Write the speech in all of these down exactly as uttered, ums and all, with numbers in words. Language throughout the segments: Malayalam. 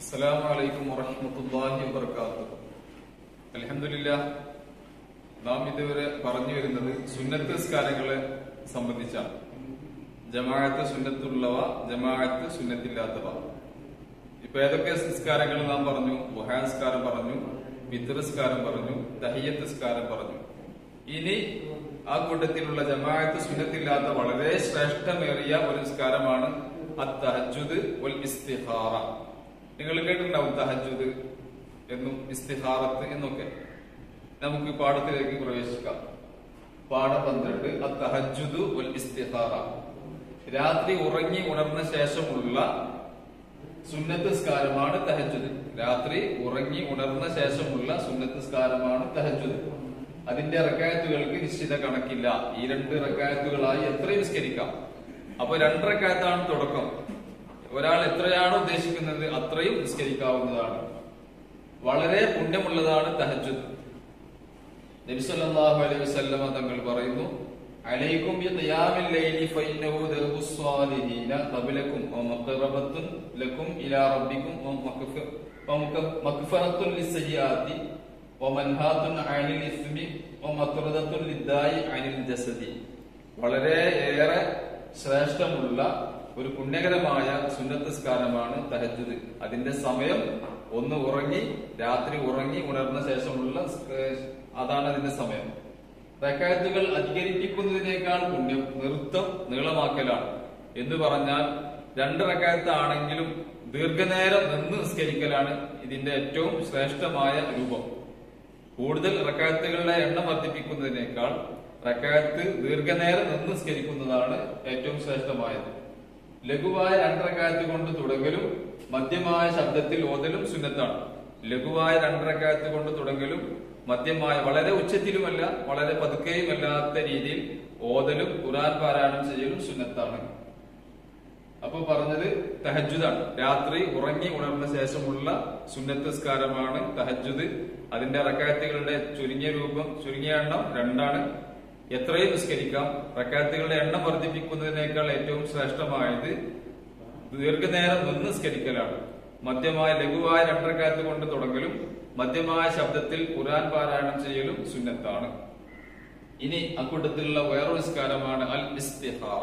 അസ്സലാമു അലൈക്കും വറഹ്മത്തുള്ളാഹി വബറകാതുഹു. അൽഹംദുലില്ലാഹ്, നാം ഇതുവരെ പറഞ്ഞു വരുന്നത് സുന്നത്ത് നിസ്കാരങ്ങളെ സംബന്ധിച്ചാണ്. ജമാഅത്ത് സുന്നത്തുള്ളവ, ജമാഅത്ത് സുന്നത്തില്ലാത്തവ. ഇപ്പൊ ഏതൊക്കെ നിസ്കാരങ്ങൾ നാം പറഞ്ഞു? ദുഹാ നിസ്കാരം പറഞ്ഞു, വിത്ർ നിസ്കാരം പറഞ്ഞു, തഹിയ്യത്ത് നിസ്കാരം പറഞ്ഞു. ഇനി ആ കൂട്ടത്തിലുള്ള ജമാഅത്ത് സുന്നത്തില്ലാത്ത വളരെ ശ്രേഷ്ഠമേറിയ ഒരു നിസ്കാരമാണ് അത്തഹജ്ജുദ് വൽ ഇസ്തിഖാറ. നിങ്ങൾ കേട്ടിട്ടുണ്ടാവും തഹജ്ജുദ് എന്നും ഇസ്തിഖാറത്ത് എന്നൊക്കെ. നമുക്ക് പാഠത്തിലേക്ക് പ്രവേശിക്കാം. പാഠം പന്ത്രണ്ട്, അത്തഹജ്ജുദ് വൽ ഇസ്തിഖാറ. രാത്രി ഉറങ്ങി ഉണർന്ന ശേഷമുള്ള സുന്നത്ത് നിസ്കാരമാണ് തഹജ്ജുദ്. രാത്രി ഉറങ്ങി ഉണർന്ന ശേഷമുള്ള സുന്നത്ത് നിസ്കാരമാണ് തഹജ്ജുദ്. അതിന്റെ റക്അത്തുകൾക്ക് നിശ്ചിത കണക്കില്ല. ഈ രണ്ട് റക്അത്തുകളായി എത്രയും നിസ്കരിക്കാം. അപ്പൊ രണ്ട് റക്അത്താണ് തുടക്കം. ഒരാൾ എത്രയാണോ ഉദ്ദേശിക്കുന്നത് അത്രയും നിസ്കരിക്കാവുന്നതാണ്. വളരെ പുണ്യമുള്ളതാണ് തഹജ്ജുദ്. നബി സല്ലല്ലാഹു അലൈഹി വസല്ലമ തങ്ങൾ പറയുന്നു, അലൈക്കും ബിഖിയാമിൽ ലൈലി ഫഇന്നഹു ദർബുസ് സ്വാലിഹീന ഖബലകും വമഖറബത്തുൻ ലക്കും ഇലാ റബ്ബിക്കും വമഗ്ഫിറത്തുൻ ലിസ്സയ്യാത്തി വമൻഹാത്തുൻ അനിൽ ഇസ്മി വമത്റദത്തുൻ ലിദ്ദായി അനിൽ ജസദി. വളരെ ഏറെ ശ്രേഷ്ഠമുള്ള ഒരു പുണ്യകരമായ സുന്നത്ത് നിസ്കാരമാണ് തഹജ്ജുദ്. അതിന്റെ സമയം ഒന്ന് ഉറങ്ങി രാത്രി ഉറങ്ങി ഉണർന്ന ശേഷമുള്ള അതാണ് അതിന്റെ സമയം. റക്അത്തുകൾ അധികരിപ്പിക്കുന്നതിനേക്കാൾ പുണ്യം നൃത്തം നീളമാക്കലാണ്. എന്ന് പറഞ്ഞാൽ രണ്ട് റക്അത്ത് ആണെങ്കിലും ദീർഘനേരം നിന്ന് നിസ്കരിക്കലാണ് ഇതിന്റെ ഏറ്റവും ശ്രേഷ്ഠമായ രൂപം. കൂടുതൽ റക്അത്തുകളുടെ എണ്ണം വർദ്ധിപ്പിക്കുന്നതിനേക്കാൾ റക്അത്ത് ദീർഘനേരം നിന്ന് നിസ്കരിക്കുന്നതാണ് ഏറ്റവും ശ്രേഷ്ഠമായത്. ലഘുവായ രണ്ട് റക്അത്ത് കൊണ്ട് തുടങ്ങലും മധ്യമായ ശബ്ദത്തിൽ ഓതലും സുന്നത്താണ്. ലഘുവായ രണ്ട് റക്അത്ത് കൊണ്ട് തുടങ്ങലും മധ്യമായ, വളരെ ഉച്ചത്തിലുമല്ല വളരെ പതുക്കെയുമല്ലാത്ത രീതിയിൽ ഓതലും ഖുർആൻ പാരായണം ചെയ്യലും സുന്നത്താണ്. അപ്പൊ പറഞ്ഞത് തഹജ്ജുദാണ്. രാത്രി ഉറങ്ങി ഉണർന്ന ശേഷമുള്ള സുന്നത്ത് നിസ്കാരമാണ് തഹജ്ജുദ്. അതിന്റെ റക്അത്തുകളുടെ ചുരുങ്ങിയ രൂപം, ചുരുങ്ങിയ എണ്ണം രണ്ടാണ്. എത്രയും നിസ്കരിക്കാം. റക്അത്തുകളുടെ എണ്ണം വർദ്ധിപ്പിക്കുന്നതിനേക്കാൾ ഏറ്റവും ശ്രേഷ്ഠമായത് ദീർഘനേരം നിന്ന് നിസ്കരിക്കലാണ്. മധ്യമായ ലഘുവായ രണ്ട് റക്അത്ത് കൊണ്ട് തുടങ്ങലും മധ്യമായ ശബ്ദത്തിൽ ഖുർആൻ പാരായണം ചെയ്യലും സുന്നത്താണ്. ഇനി അക്കൂട്ടത്തിലുള്ള വേറൊരു നിസ്കാരമാണ് അൽ ഇസ്തിഖാറ.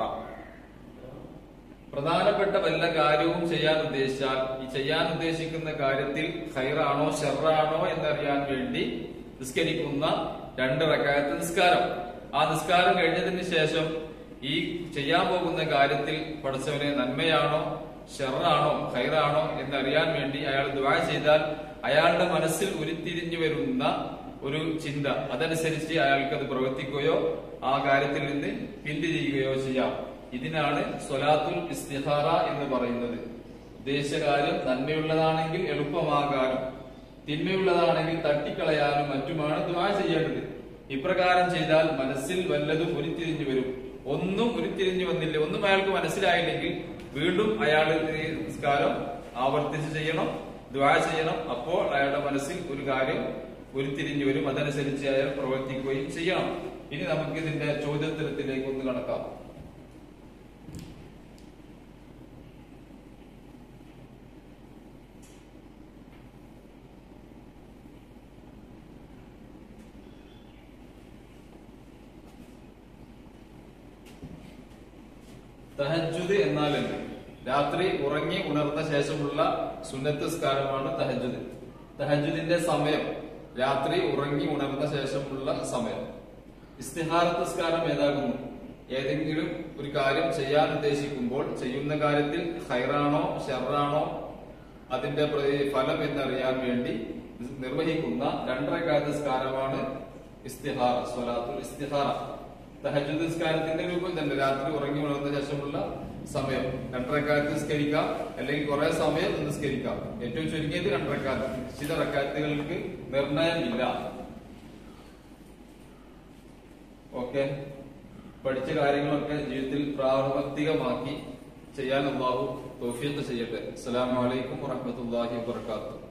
പ്രധാനപ്പെട്ട വല്ല കാര്യവും ചെയ്യാൻ ഉദ്ദേശിച്ചാൽ ഈ ചെയ്യാൻ ഉദ്ദേശിക്കുന്ന കാര്യത്തിൽ ഖൈറാണോ ഷർറാണോ എന്നറിയാൻ വേണ്ടി നിസ്കരിക്കുന്ന രണ്ട് റക്അത്ത് നിസ്കാരം. ആ നിസ്കാരം കഴിഞ്ഞതിന് ശേഷം ഈ ചെയ്യാൻ പോകുന്ന കാര്യത്തിൽ പഠിച്ചവനെ നന്മയാണോ ഷർറാണോ ഖൈറാണോ എന്നറിയാൻ വേണ്ടി അയാൾ ദുആ ചെയ്താൽ അയാളുടെ മനസ്സിൽ ഉരുത്തിരിഞ്ഞു വരുന്ന ഒരു ചിന്ത അതനുസരിച്ച് അയാൾക്ക് അത് പ്രവർത്തിക്കുകയോ ആ കാര്യത്തിൽ നിന്ന് പിന്തിരിയുകയോ ചെയ്യാം. ഇതിനാണ് സ്വലാത്തുൽ ഇസ്തിഖാറ എന്ന് പറയുന്നത്. ഉദ്ദേശിച്ച കാര്യം നന്മയുള്ളതാണെങ്കിൽ എളുപ്പമാകാനും തിന്മയുള്ളതാണെങ്കിൽ തട്ടിക്കളയാനും മറ്റുമാണ് ദുആ ചെയ്യേണ്ടത്. ഇപ്രകാരം ചെയ്താൽ മനസ്സിൽ വല്ലതും ഉരുത്തിരിഞ്ഞു വരും. ഒന്നും ഉരുത്തിരിഞ്ഞു വന്നില്ല, ഒന്നും അയാൾക്ക് മനസ്സിലായില്ലെങ്കിൽ വീണ്ടും അയാൾ നിസ്കാരം ആവർത്തിച്ച് ചെയ്യണം, ദുആ ചെയ്യണം. അപ്പോൾ അയാളുടെ മനസ്സിൽ ഒരു കാര്യം ഉരുത്തിരിഞ്ഞു വരും. അതനുസരിച്ച് അയാൾ പ്രവർത്തിക്കുകയും ചെയ്യണം. ഇനി നമുക്ക് ഇതിന്റെ ചോദ്യോത്തരത്തിലേക്ക് ഒന്ന് കടക്കാം. തഹജ്ജുദ് എന്നാൽ എന്ത്? രാത്രി ഉറങ്ങി ഉണർന്ന ശേഷമുള്ള സുന്നത്ത് നിസ്കാരമാണ് തഹജ്ജുദ്. തഹജ്ജുദിന്റെ സമയം രാത്രി ഉറങ്ങി ഉണർന്ന ശേഷമുള്ള സമയം. ഇസ്തിഖാറത്ത് നിസ്കാരം ഏതാകുന്നു? ഏതെങ്കിലും ഒരു കാര്യം ചെയ്യാൻ ഉദ്ദേശിക്കുമ്പോൾ ചെയ്യുന്ന കാര്യത്തിൽ ഖൈറാണോ ഷർറാണോ അതിന്റെ ഫലം എന്നറിയാൻ വേണ്ടി നിർവഹിക്കുന്ന രണ്ട് റക്അത്ത് നിസ്കാരമാണ് ഇസ്തിഖാറ, സ്വലാത്തുൽ ഇസ്തിഖാറ. തഹജ്ജുദ് നിസ്കാരത്തിന്റെ രൂപം തന്നെ രാത്രി ഉറങ്ങി ഉണർന്ന ശേഷമുള്ള സമയം. രണ്ട് റക്അത്ത് നിസ്കരിക്കാം, അല്ലെങ്കിൽ കുറെ സമയം നിസ്കരിക്കാം. ഏറ്റവും ചുരുങ്ങിയത് രണ്ട് റക്അത്ത്. നിശ്ചിത റക്അത്തുകൾക്ക് നിർണയമില്ല. ഓക്കെ, പഠിച്ച കാര്യങ്ങളൊക്കെ ജീവിതത്തിൽ പ്രാവർത്തികമാക്കി ചെയ്യാൻ അല്ലാഹു തൗഫീഖ് ചെയ്യട്ടെ. അസ്സലാമു അലൈക്കും വറഹ്മത്തുള്ളാഹി വബറകാതുഹു.